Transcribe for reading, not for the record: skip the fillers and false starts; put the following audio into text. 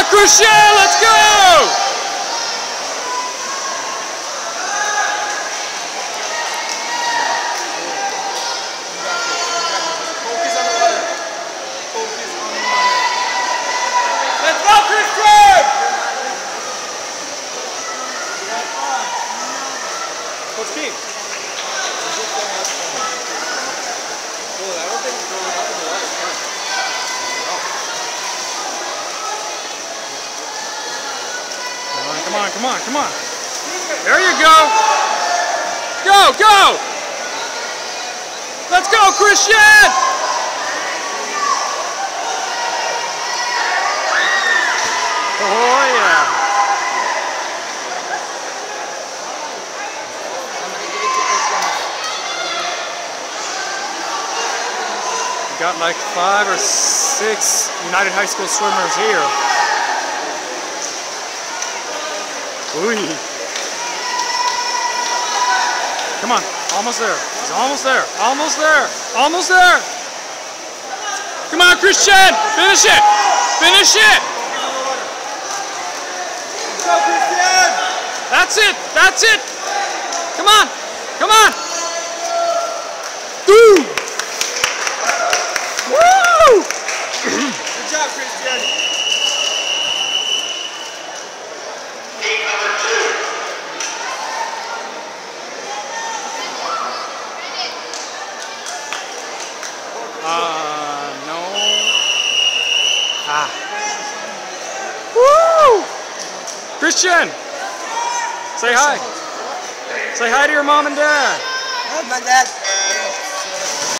Christian, let's go! Let's go, Christian! Coach King. I don't think it's going up in the water. Come on. There you go. Go! Let's go, Christian! Oh, yeah. We got like 5 or 6 United High School swimmers here. Ooh. Come on, almost there. He's almost there. Almost there. Come on, Christian. Finish it. Go, Christian. That's it. Come on. Boom. Woo! Good job, Christian. No. Woo! Christian! Say hi. Say hi to your mom and dad. Oh, my dad.